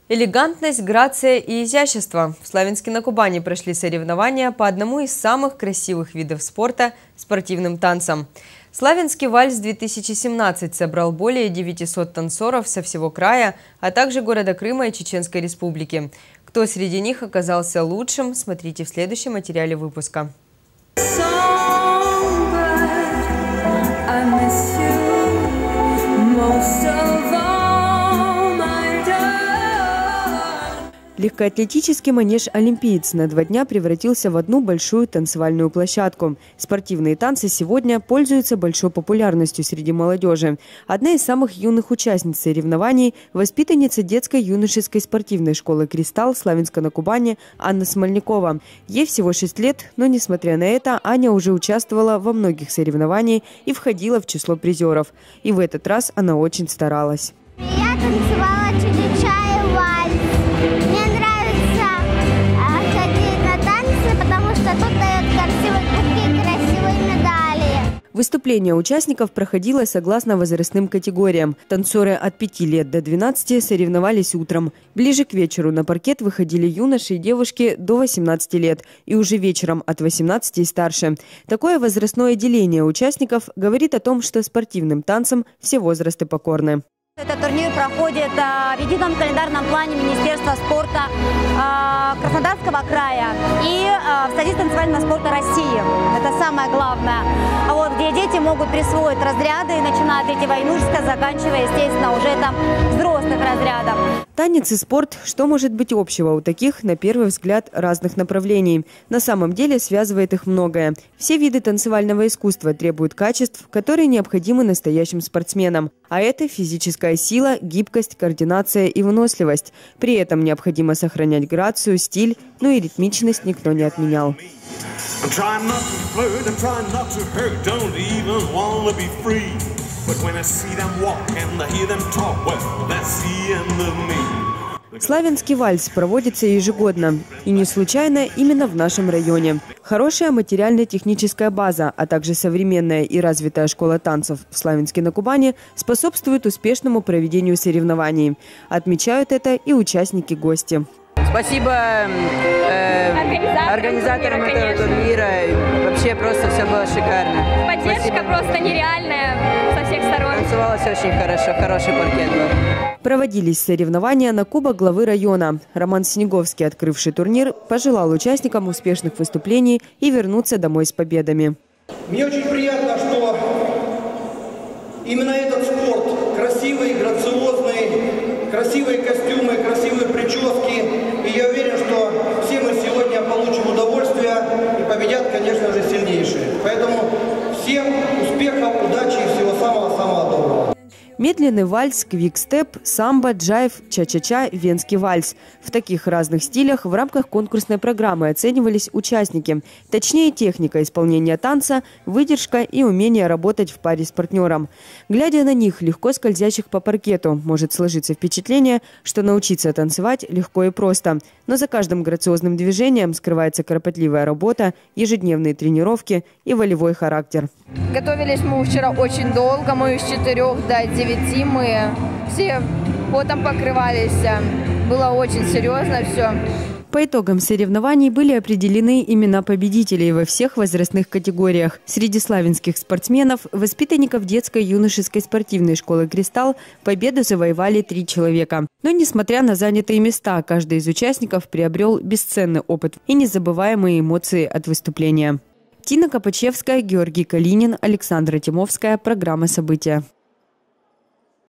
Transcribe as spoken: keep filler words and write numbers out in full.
Элегантность, грация и изящество. В Славянске-на-Кубани прошли соревнования по одному из самых красивых видов спорта – спортивным танцам. Славянский вальс-две тысячи семнадцать собрал более девятисот танцоров со всего края, а также города Крыма и Чеченской Республики. Кто среди них оказался лучшим, смотрите в следующем материале выпуска. Легкоатлетический манеж «Олимпиец» на два дня превратился в одну большую танцевальную площадку. Спортивные танцы сегодня пользуются большой популярностью среди молодежи. Одна из самых юных участниц соревнований – воспитанница детской юношеской спортивной школы «Кристалл» Славянска-на-Кубани Анна Смольникова. Ей всего шесть лет, но, несмотря на это, Аня уже участвовала во многих соревнованиях и входила в число призеров. И в этот раз она очень старалась. Я танцевала ча-ча-ча и вальс. Мне нравится э, ходить на танцы, потому что тут дают красивые, такие красивые медали. Выступление участников проходило согласно возрастным категориям. Танцоры от пяти лет до двенадцати соревновались утром. Ближе к вечеру на паркет выходили юноши и девушки до восемнадцати лет. И уже вечером от восемнадцати и старше. Такое возрастное деление участников говорит о том, что спортивным танцам все возрасты покорны. Этот турнир проходит а, в едином календарном плане Министерства спорта а, Краснодарского края и а, в Союзе танцевального спорта России. Это самое главное. А вот, где дети могут присвоить разряды, начиная от третьего юношеского, заканчивая, естественно, уже там взрослых разрядов. Танец и спорт. Что может быть общего у таких, на первый взгляд, разных направлений? На самом деле связывает их многое. Все виды танцевального искусства требуют качеств, которые необходимы настоящим спортсменам. А это физическая сила, гибкость, координация и выносливость. При этом необходимо сохранять грацию, стиль, но и ритмичность никто не отменял. Славянский вальс проводится ежегодно. И не случайно именно в нашем районе. Хорошая материально-техническая база, а также современная и развитая школа танцев в Славянске-на-Кубани способствуют успешному проведению соревнований. Отмечают это и участники-гости. Спасибо э, организаторам, организаторам турнира, этого турнира. Вообще просто все было шикарно. Поддержка Спасибо. Просто нереальная со всех сторон. Танцевалось очень хорошо, хороший паркет был. Проводились соревнования на Кубок главы района. Роман Снеговский, открывший турнир, пожелал участникам успешных выступлений и вернуться домой с победами. Мне очень приятно, что именно этот спорт, красивый, грациозный, красивые костюмы, красивые прически. И я уверен, что все мы сегодня получим удовольствие и победят, конечно же, сильнейшие. Поэтому всем успехов, удачи и всего самого-самого доброго. Медленный вальс, квик-степ, самбо, джайв, ча-ча-ча, венский вальс. В таких разных стилях в рамках конкурсной программы оценивались участники. Точнее, техника исполнения танца, выдержка и умение работать в паре с партнером. Глядя на них, легко скользящих по паркету, может сложиться впечатление, что научиться танцевать легко и просто. Но за каждым грациозным движением скрывается кропотливая работа, ежедневные тренировки и волевой характер. Готовились мы вчера очень долго, мы с четырёх до девяти, мы все потом покрывались. Было очень серьезно все. По итогам соревнований были определены имена победителей во всех возрастных категориях. Среди славянских спортсменов, воспитанников детской юношеской спортивной школы «Кристалл», победу завоевали три человека. Но, несмотря на занятые места, каждый из участников приобрел бесценный опыт и незабываемые эмоции от выступления. Тина Копачевская, Георгий Калинин, Александра Тимовская. Программа «События».